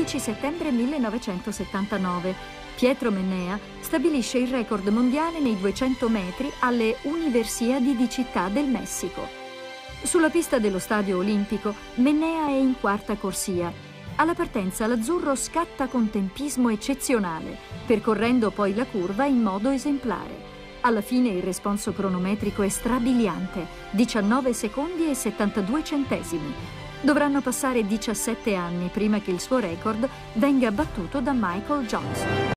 11 settembre 1979. Pietro Mennea stabilisce il record mondiale nei 200 metri alle Universiadi di Città del Messico. Sulla pista dello Stadio Olimpico, Mennea è in quarta corsia. Alla partenza l'azzurro scatta con tempismo eccezionale, percorrendo poi la curva in modo esemplare. Alla fine il responso cronometrico è strabiliante, 19 secondi e 72 centesimi. Dovranno passare 17 anni prima che il suo record venga battuto da Michael Johnson.